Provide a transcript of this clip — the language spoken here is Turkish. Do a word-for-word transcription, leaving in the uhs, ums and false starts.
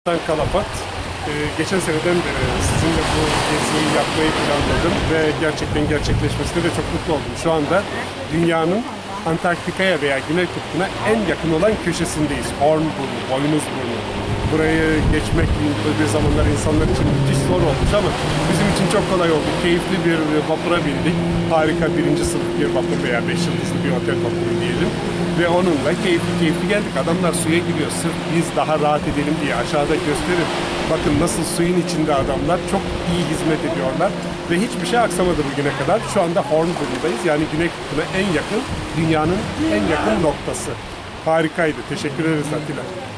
Ben Kalafat. Ee, geçen seneden beri sizinle bu geziyi yapmayı planladım ve gerçekten gerçekleşmesine de çok mutlu oldum. Şu anda dünyanın Antarktika'ya veya Güney Kutbu'na en yakın olan köşesindeyiz. Hornburnu, Boynuzburnu. Burayı geçmek bir zamanlar insanlar için müthiş zor olmuş ama bizim için çok kolay oldu. Keyifli bir vapura bindik. Harika birinci sınıf bir vapur veya beş yıldızlı bir otel vapuru diyelim. Ve onunla keyifli keyifli geldik. Adamlar suya giriyor. Sırf biz daha rahat edelim diye aşağıda gösterin. Bakın nasıl suyun içinde adamlar çok iyi hizmet ediyorlar. Ve hiçbir şey aksamadı bugüne kadar. Şu anda Hornburnu'dayız. Yani Güney Kutbu'na en yakın, dünyanın en yakın noktası. Harikaydı. Teşekkür ederiz Atilla.